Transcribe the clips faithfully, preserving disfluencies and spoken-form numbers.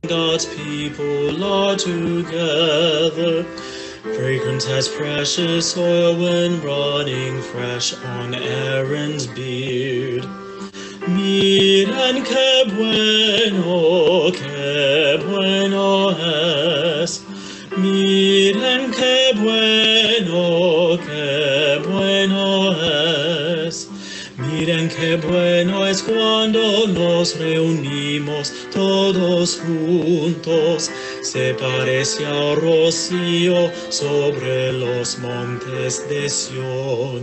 God's people are together, fragrant as precious oil when running fresh on Aaron's beard. Miren que bueno, que bueno es. Miren que bueno, que bueno es. Miren qué bueno es cuando nos reunimos todos juntos. Se parece al rocío sobre los montes de Sión.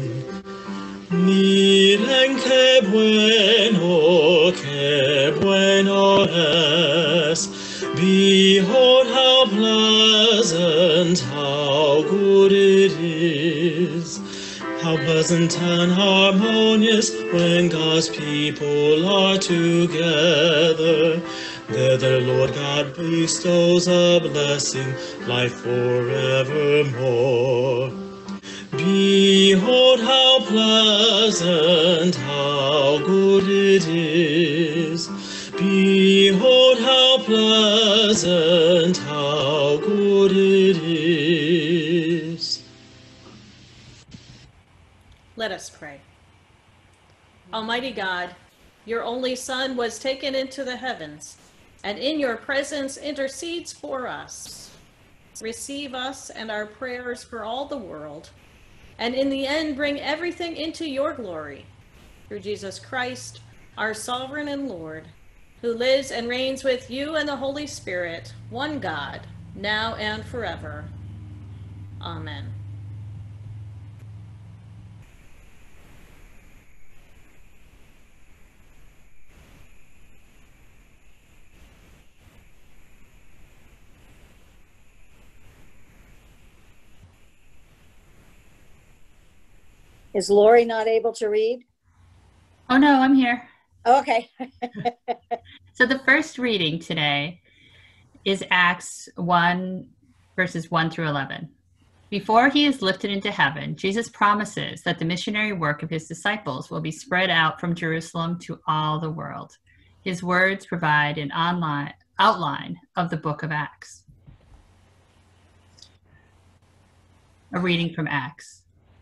Miren qué bueno, qué bueno es. Behold how pleasant, how good it is. How pleasant and harmonious when God's people are together. There the Lord God bestows a blessing, life forevermore. Behold how pleasant, how good it is. Behold how pleasant, how good it is. Let us pray. Almighty God, your only Son was taken into the heavens, and in your presence intercedes for us. Receive us and our prayers for all the world, and in the end bring everything into your glory. Through Jesus Christ, our sovereign and Lord, who lives and reigns with you and the Holy Spirit, one God, now and forever. Amen. Is Lori not able to read? Oh, no, I'm here. Oh, okay. So the first reading today is Acts one, verses one through eleven. Before he is lifted into heaven, Jesus promises that the missionary work of his disciples will be spread out from Jerusalem to all the world. His words provide an online outline of the book of Acts. A reading from Acts.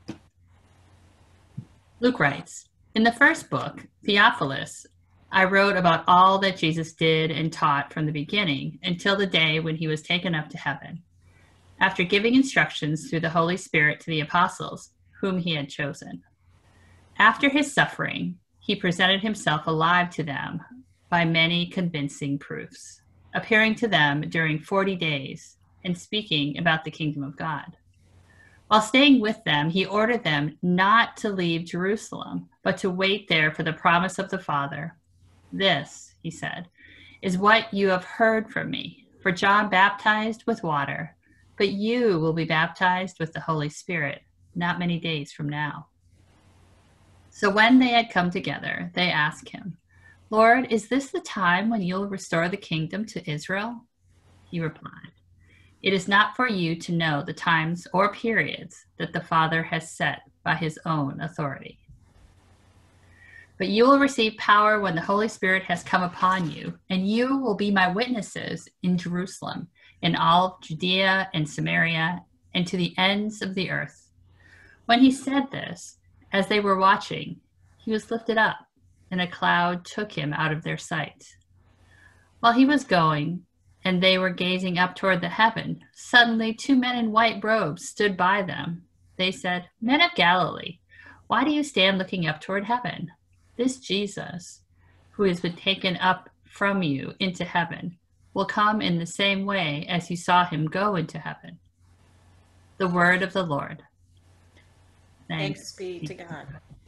Luke writes, "In the first book, Theophilus, I wrote about all that Jesus did and taught from the beginning until the day when he was taken up to heaven, after giving instructions through the Holy Spirit to the apostles whom he had chosen. After his suffering, he presented himself alive to them by many convincing proofs, appearing to them during forty days and speaking about the kingdom of God. While staying with them, he ordered them not to leave Jerusalem, but to wait there for the promise of the Father. This, he said, is what you have heard from me. For John baptized with water, but you will be baptized with the Holy Spirit not many days from now." So when they had come together, they asked him, "Lord, is this the time when you'll restore the kingdom to Israel?" He replied, "It is not for you to know the times or periods that the Father has set by his own authority. But you will receive power when the Holy Spirit has come upon you, and you will be my witnesses in Jerusalem, in all of Judea and Samaria, and to the ends of the earth." When he said this, as they were watching, he was lifted up, and a cloud took him out of their sight. While he was going, and they were gazing up toward the heaven, suddenly two men in white robes stood by them. They said, "Men of Galilee, why do you stand looking up toward heaven? This Jesus, who has been taken up from you into heaven, will come in the same way as you saw him go into heaven." The word of the Lord. Thanks, Thanks be to God.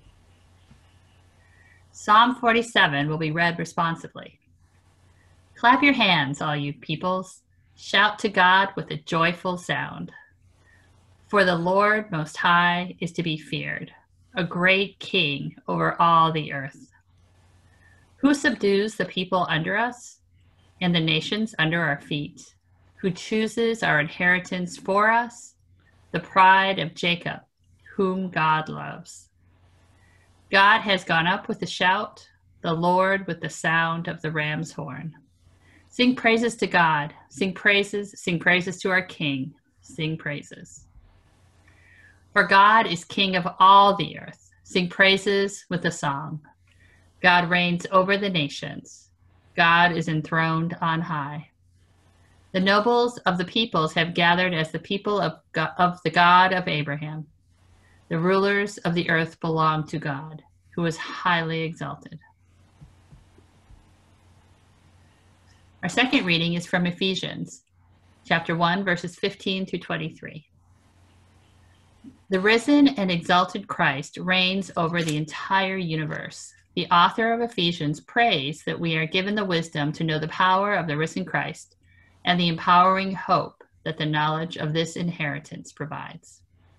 Psalm forty-seven will be read responsively. Clap your hands, all you peoples. Shout to God with a joyful sound. For the Lord Most High is to be feared, a great king over all the earth. Who subdues the people under us and the nations under our feet? Who chooses our inheritance for us, the pride of Jacob, whom God loves. God has gone up with a shout, the Lord with the sound of the ram's horn. Sing praises to God. Sing praises, sing praises to our King. Sing praises. For God is King of all the earth. Sing praises with a song. God reigns over the nations. God is enthroned on high. The nobles of the peoples have gathered as the people of, God, of the God of Abraham. The rulers of the earth belong to God, who is highly exalted. Our second reading is from Ephesians, chapter one, verses fifteen through twenty-three. The risen and exalted Christ reigns over the entire universe. The author of Ephesians prays that we are given the wisdom to know the power of the risen Christ and the empowering hope that the knowledge of this inheritance provides.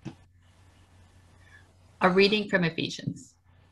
A reading from Ephesians.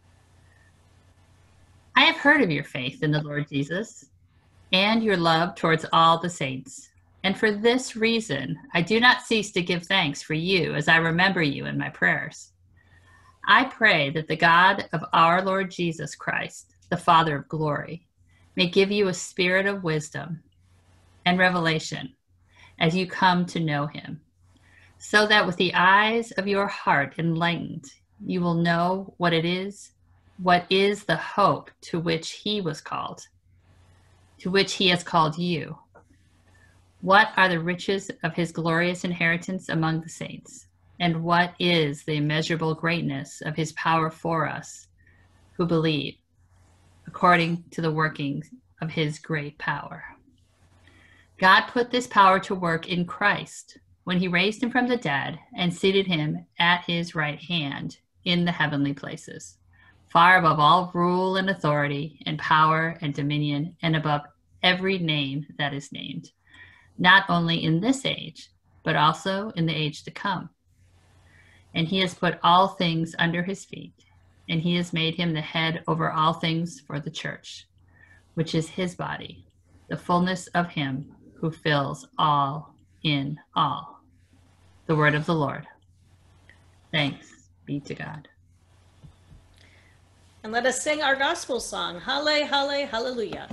I have heard of your faith in the Lord Jesus and your love towards all the saints. And for this reason, I do not cease to give thanks for you as I remember you in my prayers. I pray that the God of our Lord Jesus Christ, the Father of glory, may give you a spirit of wisdom and revelation as you come to know him, so that with the eyes of your heart enlightened, you will know what it is, what is the hope to which he was called, to which he has called you. What are the riches of his glorious inheritance among the saints? And what is the immeasurable greatness of his power for us who believe, according to the workings of his great power? God put this power to work in Christ when he raised him from the dead and seated him at his right hand in the heavenly places, far above all rule and authority and power and dominion, and above every name that is named, not only in this age, but also in the age to come. And he has put all things under his feet, and he has made him the head over all things for the church, which is his body, the fullness of him who fills all in all. The word of the Lord. Thanks be to God. And let us sing our gospel song, Halle, Halle, Hallelujah.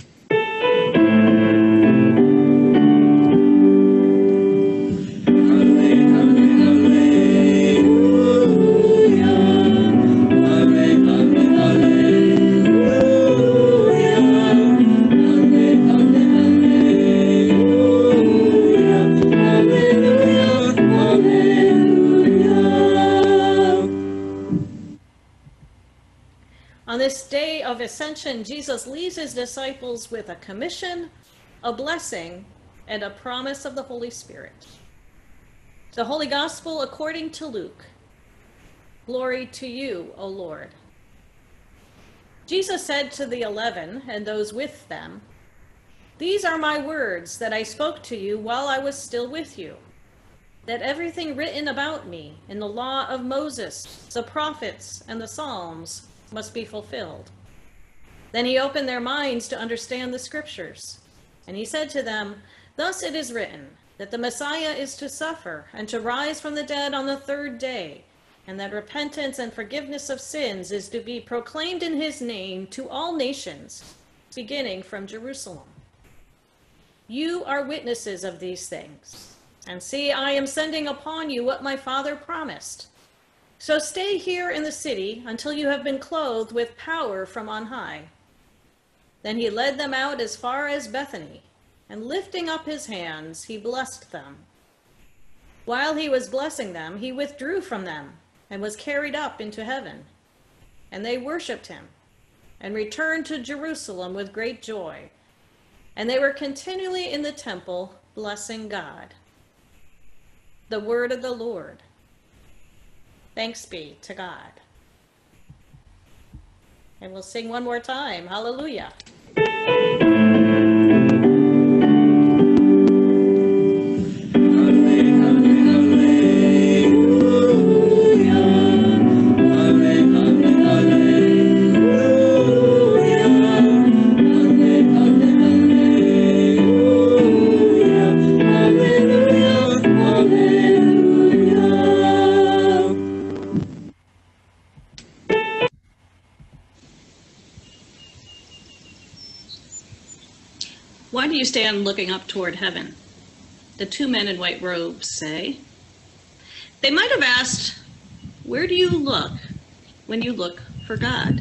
On this day of Ascension, Jesus leaves his disciples with a commission, a blessing, and a promise of the Holy Spirit. The Holy Gospel according to Luke. Glory to you, O Lord. Jesus said to the eleven and those with them, "These are my words that I spoke to you while I was still with you, that everything written about me in the law of Moses, the prophets, and the Psalms must be fulfilled." Then he opened their minds to understand the scriptures. And he said to them, "Thus it is written, that the Messiah is to suffer and to rise from the dead on the third day, and that repentance and forgiveness of sins is to be proclaimed in his name to all nations, beginning from Jerusalem. You are witnesses of these things. And see, I am sending upon you what my Father promised. So stay here in the city until you have been clothed with power from on high." Then he led them out as far as Bethany, and lifting up his hands, he blessed them. While he was blessing them, he withdrew from them and was carried up into heaven. And they worshiped him and returned to Jerusalem with great joy. And they were continually in the temple, blessing God. The word of the Lord. Thanks be to God. And we'll sing one more time. Hallelujah. stand looking up toward heaven? The two men in white robes say. They might have asked, where do you look when you look for God?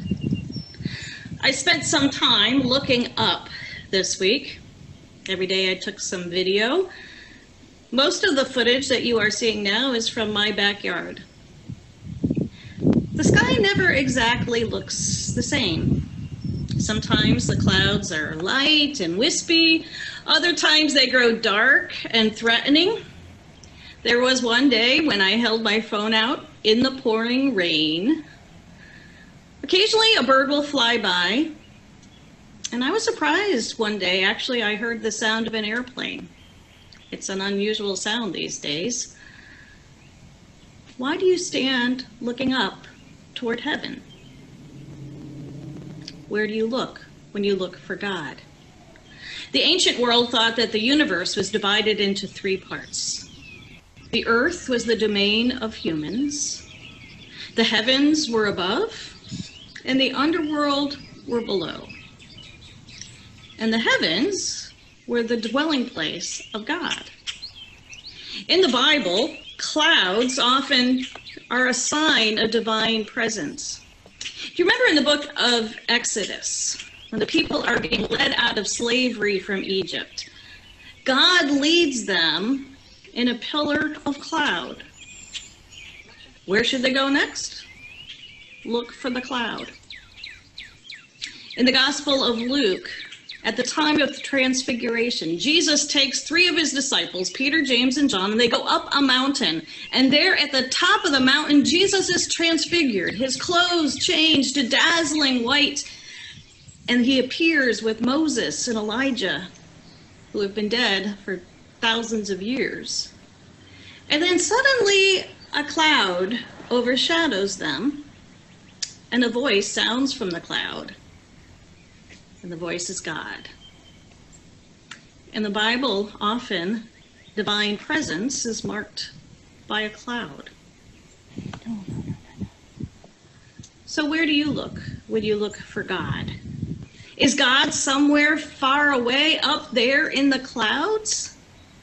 I spent some time looking up this week. Every day I took some video. Most of the footage that you are seeing now is from my backyard. The sky never exactly looks the same. Sometimes the clouds are light and wispy. Other times they grow dark and threatening. There was one day when I held my phone out in the pouring rain. Occasionally a bird will fly by. And I was surprised one day, actually, I heard the sound of an airplane. It's an unusual sound these days. Why do you stand looking up toward heaven? Where do you look when you look for God? The ancient world thought that the universe was divided into three parts. The earth was the domain of humans. The heavens were above, and the underworld were below. And the heavens were the dwelling place of God. In the Bible, clouds often are a sign of divine presence. Do you remember in the book of Exodus, when the people are being led out of slavery from Egypt, God leads them in a pillar of cloud. Where should they go next? Look for the cloud. In the Gospel of Luke, at the time of the Transfiguration, Jesus takes three of his disciples, Peter, James, and John, and they go up a mountain. And there at the top of the mountain, Jesus is transfigured. His clothes change to dazzling white. And he appears with Moses and Elijah, who have been dead for thousands of years. And then suddenly a cloud overshadows them, and a voice sounds from the cloud. And the voice is God. In the Bible, often divine presence is marked by a cloud. So where do you look when you look for God? Is God somewhere far away up there in the clouds?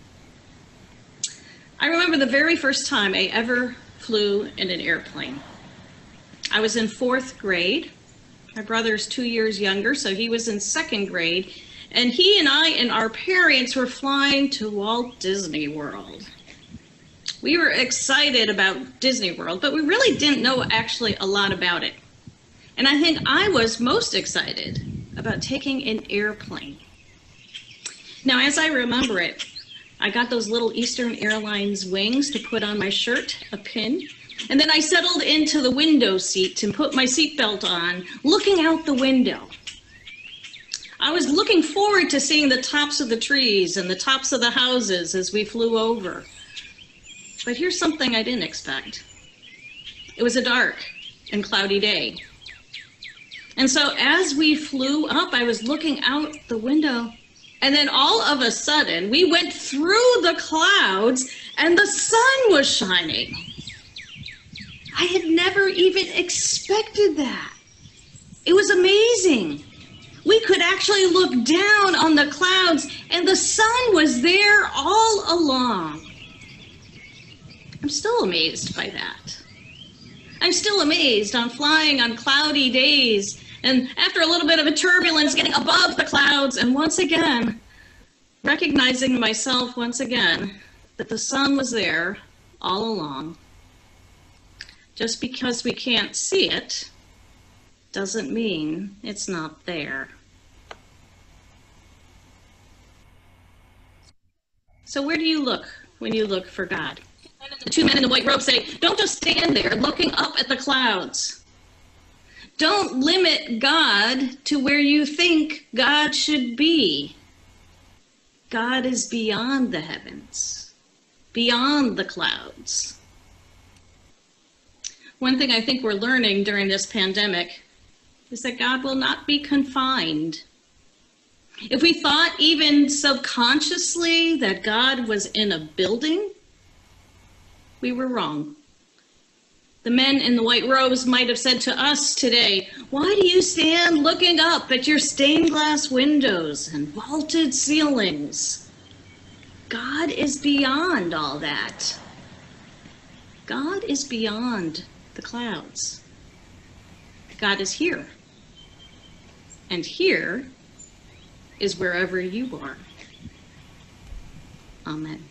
I remember the very first time I ever flew in an airplane. I was in fourth grade. My brother's two years younger, so he was in second grade. And he and I and our parents were flying to Walt Disney World. We were excited about Disney World, but we really didn't know actually a lot about it. And I think I was most excited about taking an airplane. Now, as I remember it, I got those little Eastern Airlines wings to put on my shirt, a pin. And then I settled into the window seat and put my seatbelt on, looking out the window. I was looking forward to seeing the tops of the trees and the tops of the houses as we flew over. But here's something I didn't expect. It was a dark and cloudy day. And so as we flew up, I was looking out the window, and then all of a sudden, we went through the clouds and the sun was shining. I had never even expected that. It was amazing. We could actually look down on the clouds and the sun was there all along. I'm still amazed by that. I'm still amazed on flying on cloudy days and after a little bit of a turbulence getting above the clouds and once again recognizing myself once again that the sun was there all along. Just because we can't see it doesn't mean it's not there. So where do you look when you look for God? The two men in the white robe say, don't just stand there looking up at the clouds. Don't limit God to where you think God should be. God is beyond the heavens, beyond the clouds. One thing I think we're learning during this pandemic is that God will not be confined. If we thought even subconsciously that God was in a building, we were wrong. The men in the white robes might have said to us today, "Why do you stand looking up at your stained glass windows and vaulted ceilings?" God is beyond all that. God is beyond the clouds. God is here. And here is wherever you are. Amen.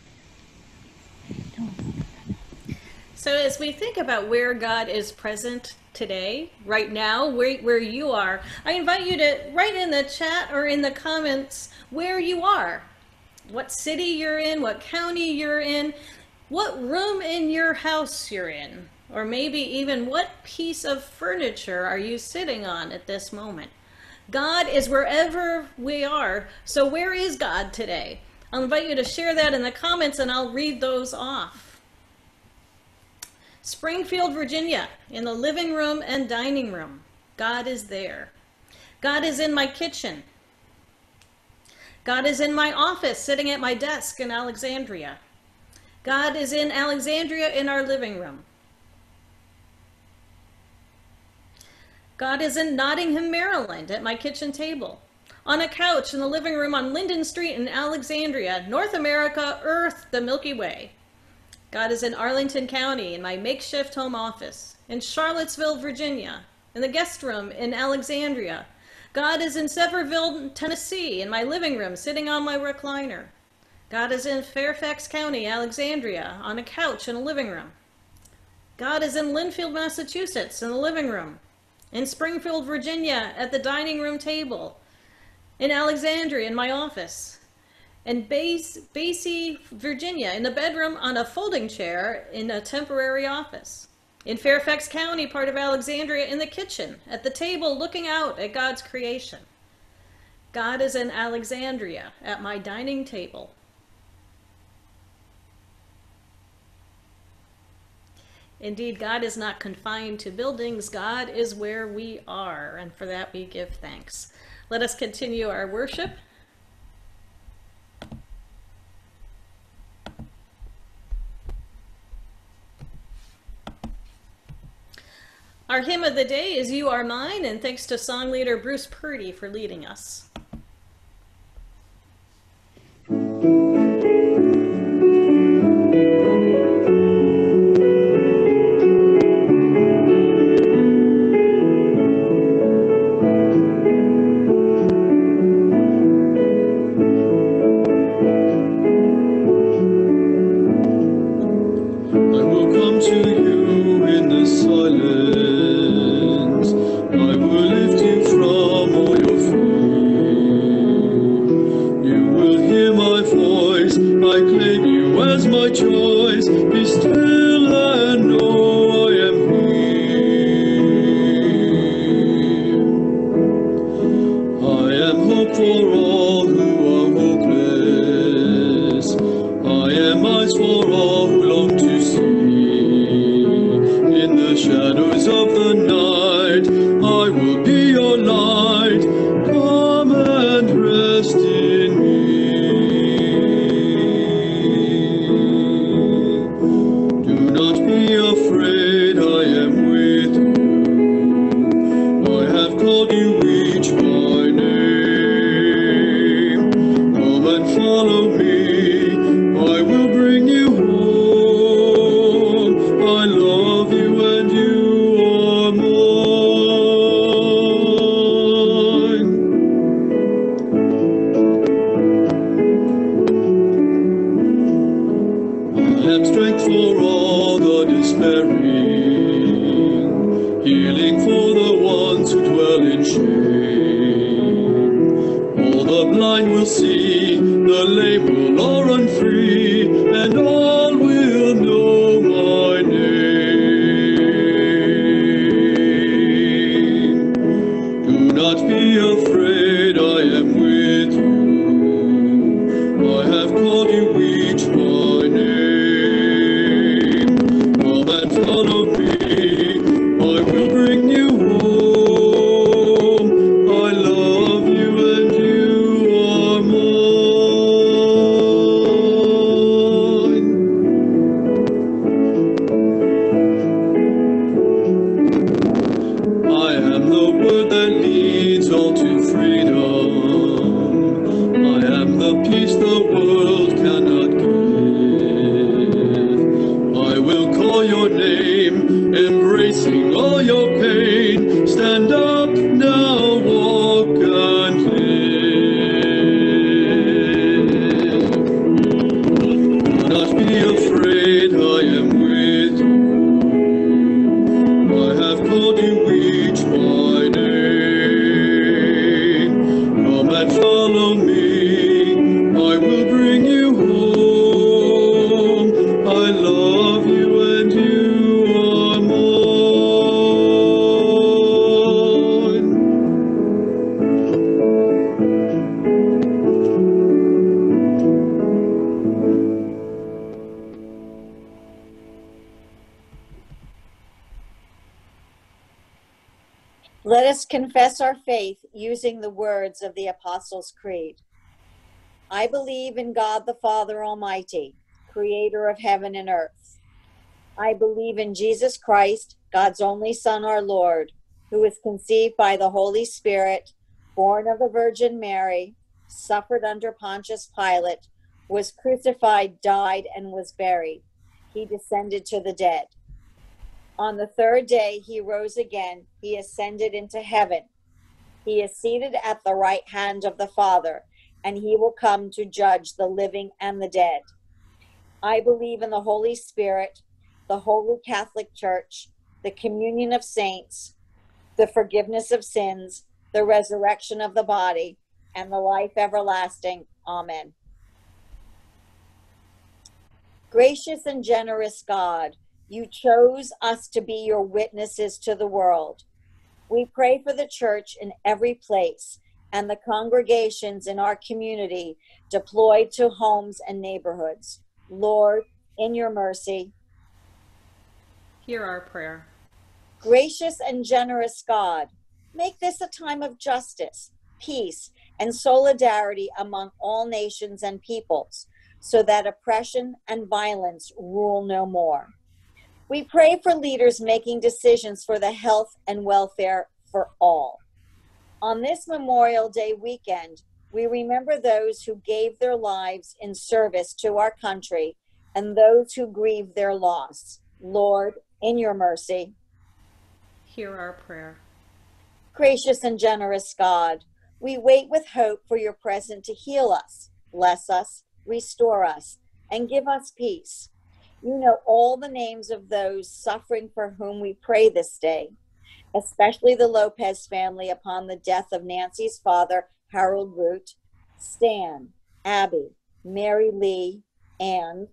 So as we think about where God is present today, right now, where, where you are, I invite you to write in the chat or in the comments where you are, what city you're in, what county you're in, what room in your house you're in, or maybe even what piece of furniture are you sitting on at this moment. God is wherever we are. So where is God today? I'll invite you to share that in the comments and I'll read those off. Springfield, Virginia, in the living room and dining room. God is there. God is in my kitchen. God is in my office, sitting at my desk in Alexandria. God is in Alexandria in our living room. God is in Nottingham, Maryland, at my kitchen table. On a couch in the living room on Linden Street in Alexandria, North America, Earth, the Milky Way. God is in Arlington County in my makeshift home office, in Charlottesville, Virginia, in the guest room in Alexandria. God is in Sevierville, Tennessee, in my living room, sitting on my recliner. God is in Fairfax County, Alexandria, on a couch in a living room. God is in Linfield, Massachusetts, in the living room. In Springfield, Virginia, at the dining room table. In Alexandria, in my office. In Basie, Virginia, in the bedroom on a folding chair in a temporary office. In Fairfax County, part of Alexandria, in the kitchen, at the table looking out at God's creation. God is in Alexandria, at my dining table. Indeed, God is not confined to buildings. God is where we are, and for that we give thanks. Let us continue our worship. Our hymn of the day is You Are Mine, and thanks to song leader Bruce Purdy for leading us. I love you and you are mine. Let us confess our faith using the words of the Apostles' Creed. I believe in God the Father Almighty, creator of heaven and earth. I believe in Jesus Christ, God's only Son, our Lord, who was conceived by the Holy Spirit, born of the Virgin Mary, suffered under Pontius Pilate, was crucified, died, and was buried. He descended to the dead. On the third day, he rose again. He ascended into heaven. He is seated at the right hand of the Father, and he will come to judge the living and the dead. I believe in the Holy Spirit, the Holy Catholic Church, the communion of saints, the forgiveness of sins, the resurrection of the body, and the life everlasting. Amen. Gracious and generous God, you chose us to be your witnesses to the world. We pray for the church in every place and the congregations in our community deployed to homes and neighborhoods. Lord, in your mercy, Hear our prayer. gracious and generous God, make this a time of justice, peace, and solidarity among all nations and peoples, so that oppression and violence rule no more. We pray for leaders making decisions for the health and welfare for all. On this Memorial Day weekend, we remember those who gave their lives in service to our country and those who grieve their loss. Lord, in your mercy, Hear our prayer. gracious and generous God, we wait with hope for your presence to heal us, bless us, restore us, and give us peace. You know all the names of those suffering for whom we pray this day, especially the Lopez family upon the death of Nancy's father, Harold Root, Stan, Abby, Mary Lee, and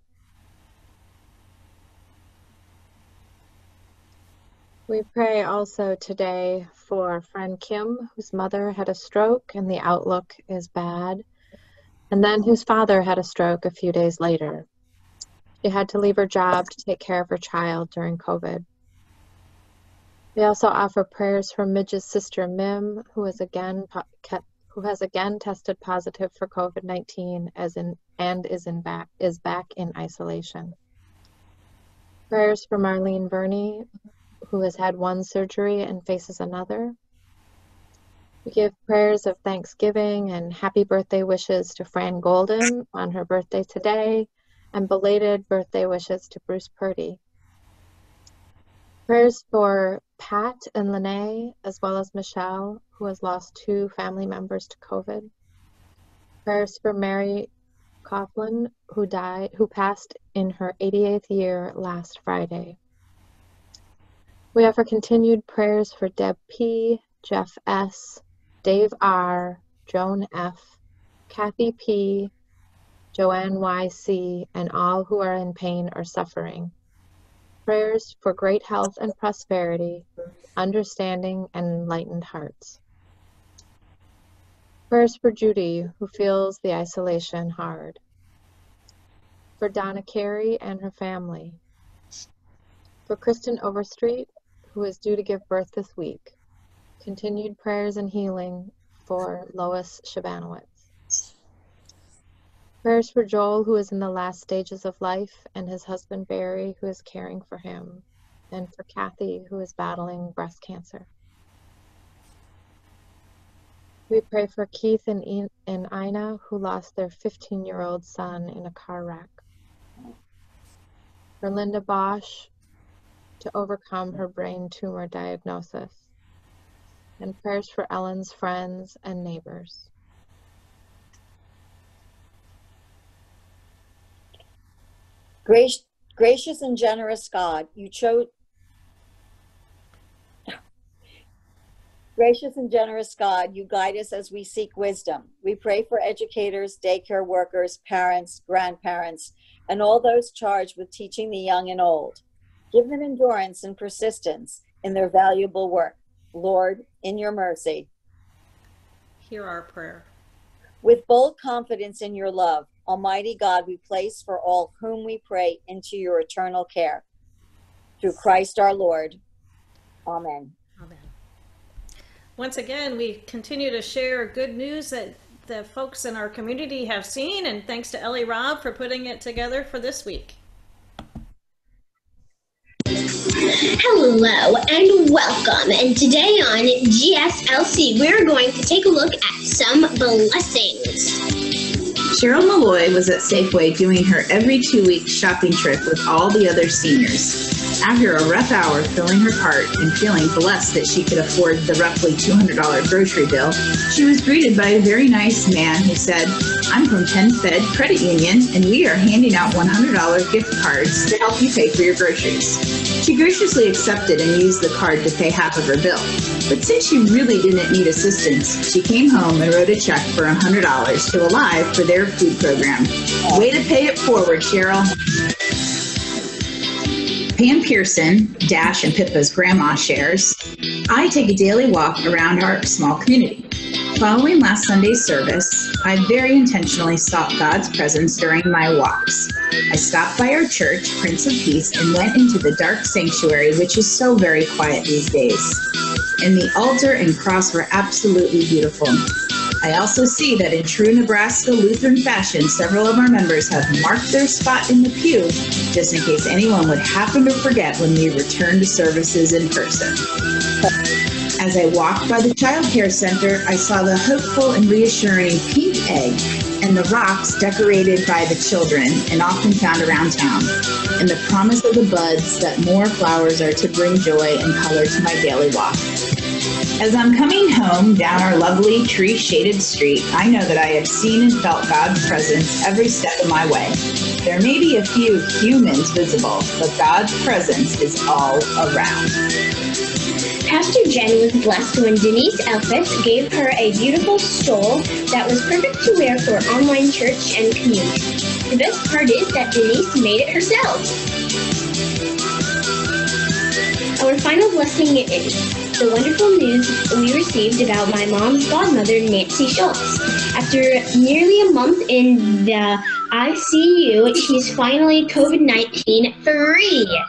We pray also today for friend Kim, whose mother had a stroke and the outlook is bad, and then whose father had a stroke a few days later. She had to leave her job to take care of her child during COVID. We also offer prayers for Midge's sister Mim, who is again who has again tested positive for COVID nineteen as in and is in back is back in isolation. Prayers for Marlene Burney, who has had one surgery and faces another. We give prayers of thanksgiving and happy birthday wishes to Fran Golden on her birthday today, and belated birthday wishes to Bruce Purdy. Prayers for Pat and Lene, as well as Michelle, who has lost two family members to COVID. Prayers for Mary Coughlin, who died, who passed in her eighty-eighth year last Friday. We offer continued prayers for Deb P., Jeff S., Dave R., Joan F., Kathy P., Joanne Y C, and all who are in pain or suffering. Prayers for great health and prosperity, understanding and enlightened hearts. Prayers for Judy, who feels the isolation hard. For Donna Carey and her family. For Kristen Overstreet, who is due to give birth this week. Continued prayers and healing for Lois Shabanowitz. Prayers for Joel, who is in the last stages of life, and his husband Barry, who is caring for him, and for Kathy, who is battling breast cancer. We pray for Keith and, e- and Ina, who lost their fifteen-year-old son in a car wreck. For Linda Bosch, to overcome her brain tumor diagnosis, and prayers for Ellen's friends and neighbors. Gracious, gracious and generous God, you chose Gracious and generous God, you guide us as we seek wisdom. We pray for educators, daycare workers, parents, grandparents, and all those charged with teaching the young and old. Give them endurance and persistence in their valuable work. Lord, in your mercy. Hear our prayer. With bold confidence in your love, Almighty God, we place for all whom we pray into your eternal care. Through Christ our Lord. Amen. Amen. Once again, we continue to share good news that the folks in our community have seen, and thanks to Ellie Robb for putting it together for this week. Hello and welcome. And today on G S L C, we're going to take a look at some blessings. Cheryl Malloy was at Safeway doing her every two-week shopping trip with all the other seniors. After a rough hour filling her cart and feeling blessed that she could afford the roughly two hundred dollars grocery bill, she was greeted by a very nice man who said, "I'm from Penn Fed Credit Union, and we are handing out one hundred dollars gift cards to help you pay for your groceries." She graciously accepted and used the card to pay half of her bill. But since she really didn't need assistance, she came home and wrote a check for one hundred dollars to Alive for their food program. Way to pay it forward, Cheryl. Pam Pearson, Dash and Pippa's grandma, shares, "I take a daily walk around our small community. Following last Sunday's service, I very intentionally sought God's presence during my walks. I stopped by our church, Prince of Peace, and went into the dark sanctuary, which is so very quiet these days. And the altar and cross were absolutely beautiful. I also see that in true Nebraska Lutheran fashion, several of our members have marked their spot in the pew, just in case anyone would happen to forget when we return to services in person. As I walked by the child care center, I saw the hopeful and reassuring pink egg and the rocks decorated by the children and often found around town, and the promise of the buds that more flowers are to bring joy and color to my daily walk. As I'm coming home down our lovely tree-shaded street, I know that I have seen and felt God's presence every step of my way. There may be a few humans visible, but God's presence is all around." Pastor Jen was blessed when Denise Elfitz gave her a beautiful stole that was perfect to wear for online church and community. The best part is that Denise made it herself. Our final blessing is the wonderful news we received about my mom's godmother, Nancy Schultz. After nearly a month in the I C U, she's finally COVID nineteen free.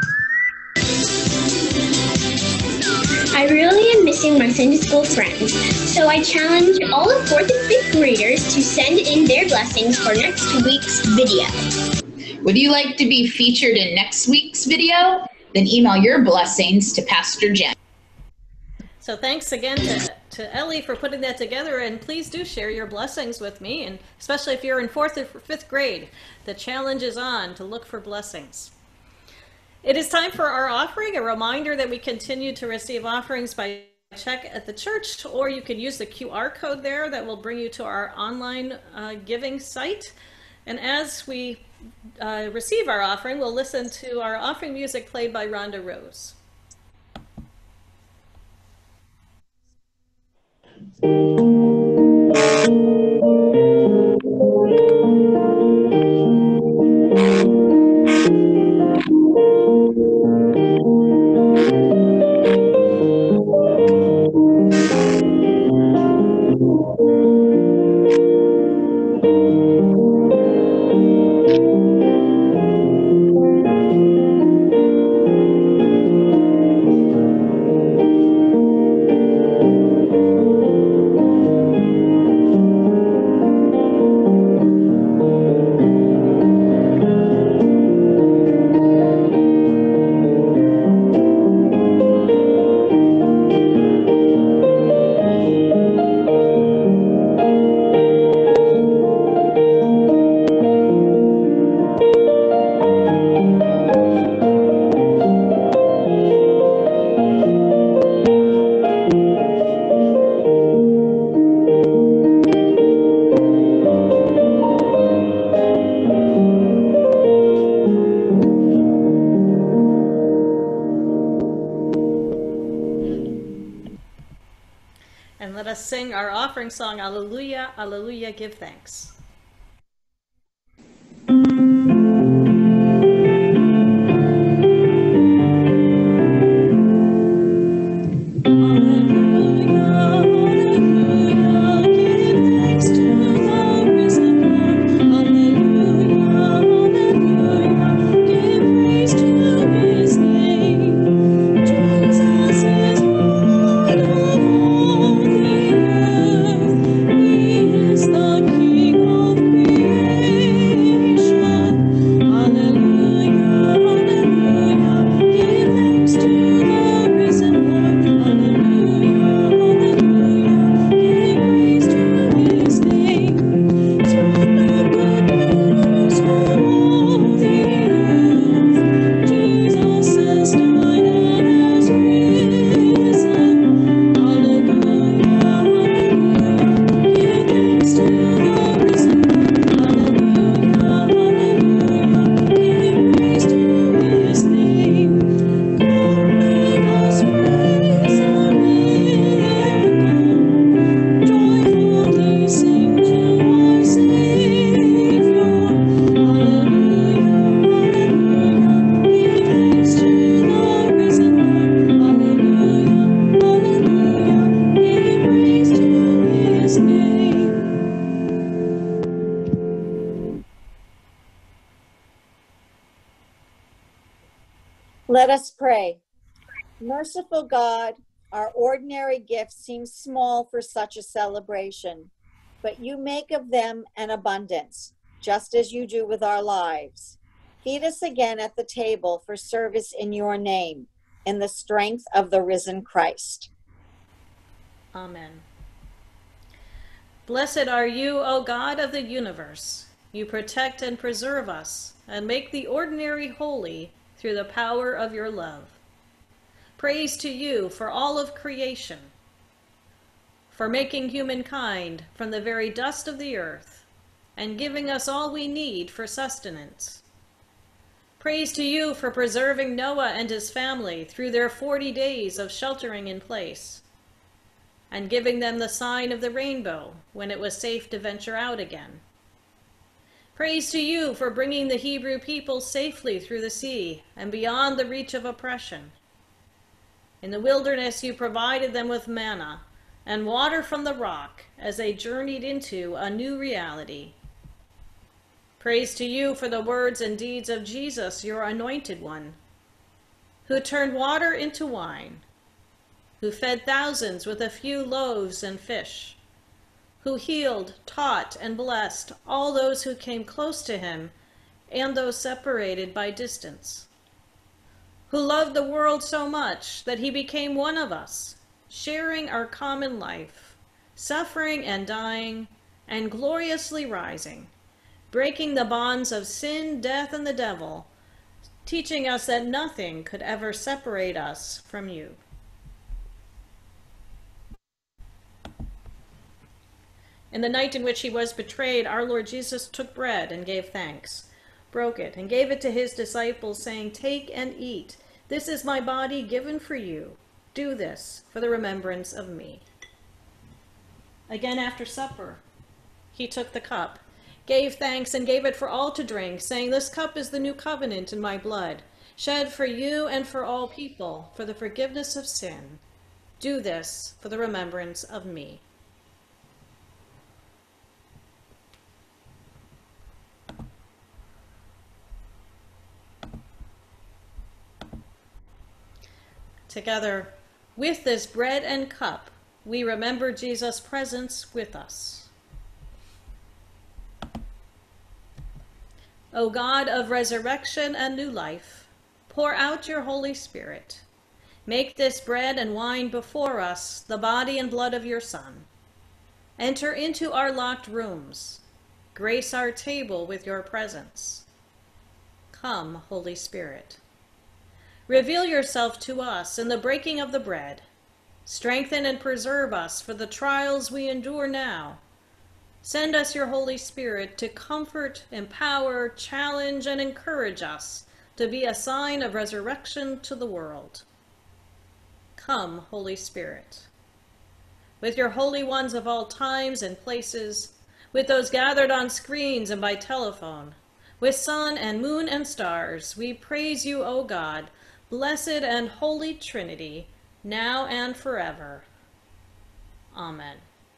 I really am missing my Sunday school friends, so I challenge all of fourth and fifth graders to send in their blessings for next week's video. Would you like to be featured in next week's video? Then email your blessings to Pastor Jen. So thanks again to, to Ellie for putting that together, and please do share your blessings with me, and especially if you're in fourth or fifth grade. The challenge is on to look for blessings. It is time for our offering. A reminder that we continue to receive offerings by check at the church, or you can use the Q R code there that will bring you to our online uh, giving site. And as we uh, receive our offering, we'll listen to our offering music played by Rhonda Rose. And let us sing our offering song, Alleluia, Alleluia, give thanks. Jesus is Lord of all. Let us pray. Merciful God, our ordinary gifts seem small for such a celebration, but you make of them an abundance, just as you do with our lives. Feed us again at the table for service in your name, in the strength of the risen Christ. Amen. Blessed are you, O God of the universe. You protect and preserve us, and make the ordinary holy through the power of your love. Praise to you for all of creation, for making humankind from the very dust of the earth, and giving us all we need for sustenance. Praise to you for preserving Noah and his family through their forty days of sheltering in place, and giving them the sign of the rainbow when it was safe to venture out again. Praise to you for bringing the Hebrew people safely through the sea and beyond the reach of oppression. In the wilderness you provided them with manna and water from the rock as they journeyed into a new reality. Praise to you for the words and deeds of Jesus, your anointed one, who turned water into wine, who fed thousands with a few loaves and fish, who healed, taught, and blessed all those who came close to him and those separated by distance, who loved the world so much that he became one of us, sharing our common life, suffering and dying, and gloriously rising, breaking the bonds of sin, death, and the devil, teaching us that nothing could ever separate us from you. In the night in which he was betrayed, our Lord Jesus took bread and gave thanks, broke it, and gave it to his disciples, saying, "Take and eat. This is my body given for you. Do this for the remembrance of me." Again after supper, he took the cup, gave thanks, and gave it for all to drink, saying, "This cup is the new covenant in my blood, shed for you and for all people for the forgiveness of sin. Do this for the remembrance of me." Together with this bread and cup, we remember Jesus' presence with us. O God of resurrection and new life, pour out your Holy Spirit. Make this bread and wine before us the body and blood of your Son. Enter into our locked rooms. Grace our table with your presence. Come, Holy Spirit. Reveal yourself to us in the breaking of the bread. Strengthen and preserve us for the trials we endure now. Send us your Holy Spirit to comfort, empower, challenge, and encourage us to be a sign of resurrection to the world. Come, Holy Spirit. With your holy ones of all times and places, with those gathered on screens and by telephone, with sun and moon and stars, we praise you, O God, blessed and holy Trinity, now and forever. Amen.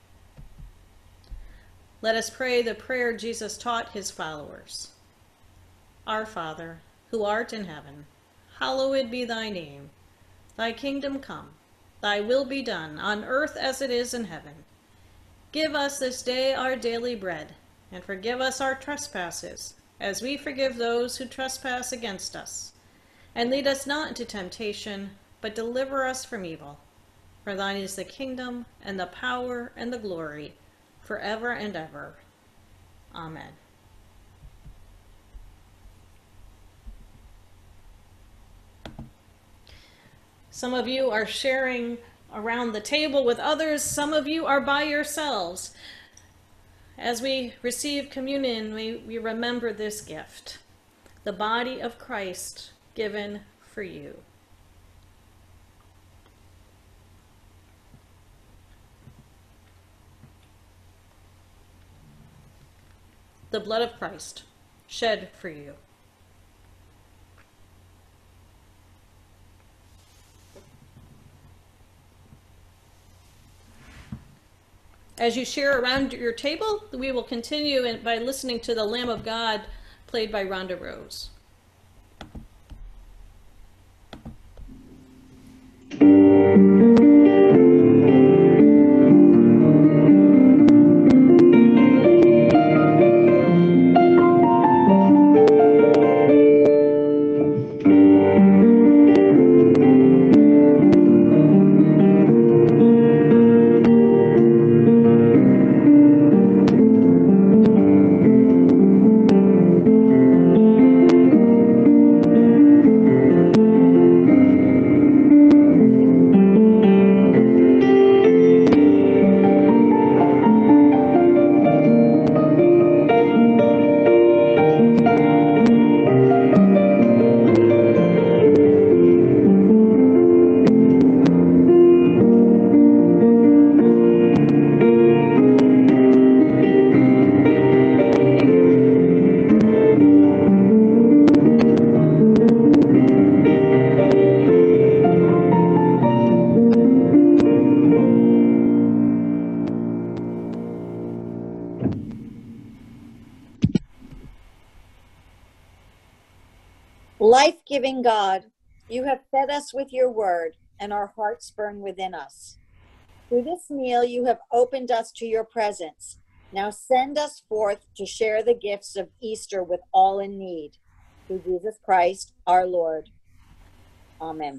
Let us pray the prayer Jesus taught his followers. Our Father, who art in heaven, hallowed be thy name. Thy kingdom come, thy will be done, on earth as it is in heaven. Give us this day our daily bread, and forgive us our trespasses, as we forgive those who trespass against us. And lead us not into temptation, but deliver us from evil. For thine is the kingdom, and the power, and the glory, forever and ever. Amen. Some of you are sharing around the table with others. Some of you are by yourselves. As we receive communion, we, we remember this gift, the body of Christ given for you. The blood of Christ shed for you. As you share around your table, we will continue by listening to the Lamb of God played by Rhonda Rose. Life-giving God, you have fed us with your word, and our hearts burn within us. Through this meal, you have opened us to your presence. Now send us forth to share the gifts of Easter with all in need. Through Jesus Christ, our Lord. Amen.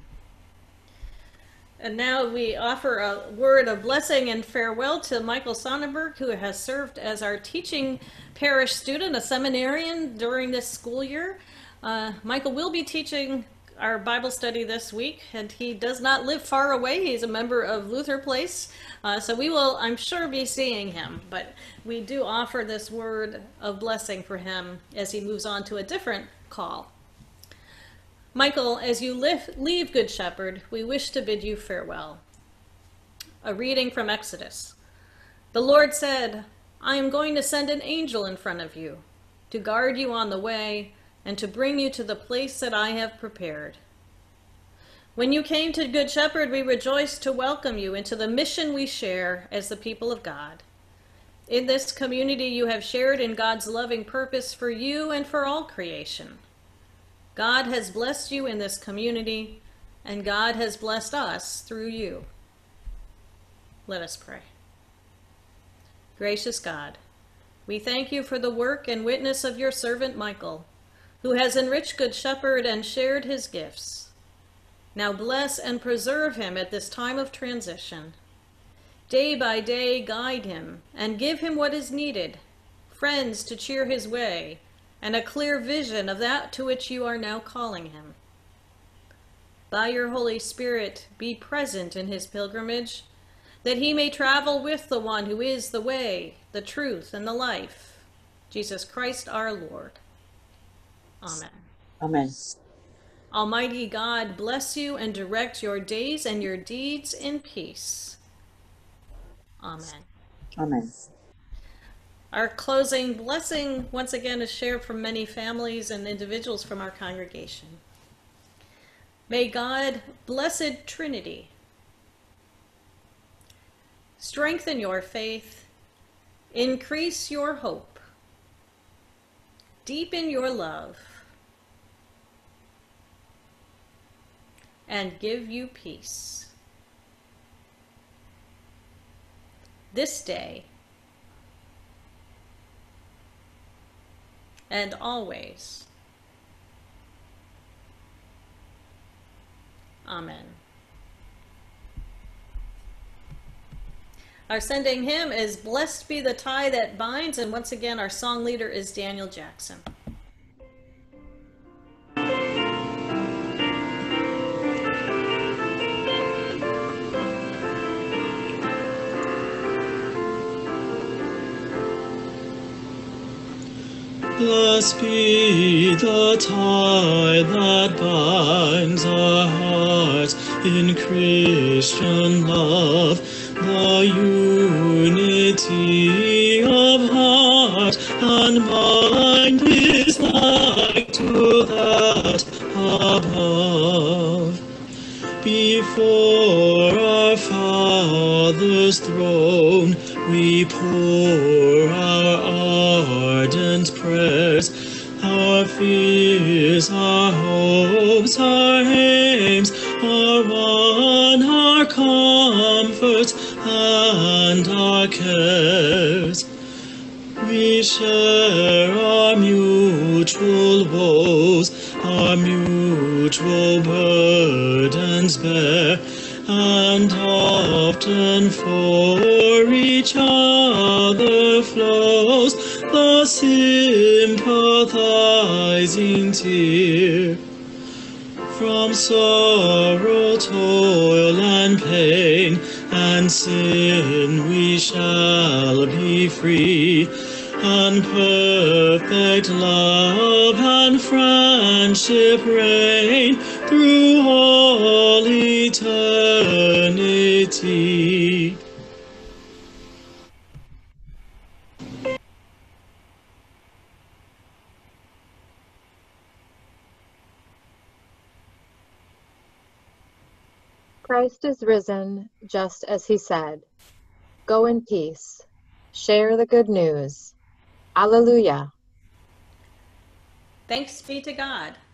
And now we offer a word of blessing and farewell to Michael Sonnenberg, who has served as our teaching parish student, a seminarian during this school year. Uh, Michael will be teaching our Bible study this week, and he does not live far away. He's a member of Luther Place, uh, so we will, I'm sure, be seeing him. But we do offer this word of blessing for him as he moves on to a different call. Michael, as you leave Good Shepherd, we wish to bid you farewell. A reading from Exodus. The Lord said, I am going to send an angel in front of you to guard you on the way and to bring you to the place that I have prepared. When you came to Good Shepherd, we rejoiced to welcome you into the mission we share as the people of God. In this community, you have shared in God's loving purpose for you and for all creation. God has blessed you in this community, and God has blessed us through you. Let us pray. Gracious God, we thank you for the work and witness of your servant Michael, who has enriched Good Shepherd and shared his gifts. Now bless and preserve him at this time of transition. Day by day guide him and give him what is needed, friends to cheer his way, and a clear vision of that to which you are now calling him. By your Holy Spirit, be present in his pilgrimage, that he may travel with the one who is the way, the truth, and the life, Jesus Christ our Lord. Amen. Amen. Almighty God, bless you and direct your days and your deeds in peace. Amen. Amen. Our closing blessing, once again, is shared from many families and individuals from our congregation. May God, Blessed Trinity, strengthen your faith, increase your hope, deepen your love, and give you peace. This day and always. Amen. Our sending hymn is Blessed Be the Tie That Binds, and once again our song leader is Daniel Jackson. Blessed be the tie that binds our hearts in Christian love, the unity of heart and mind is like to that above. Before our Father's throne we pour our ardent prayers, Our fears, our hopes, our aims, our one, our comfort, and our cares. We share our mutual woes, our mutual burdens bear, and often for each other flows the sympathizing tear. From sorrow, toil, and pain, and sin we shall be free, and perfect love and friendship reign through all eternity. Christ is risen, just as he said. Go in peace. Share the good news. Alleluia. Thanks be to God.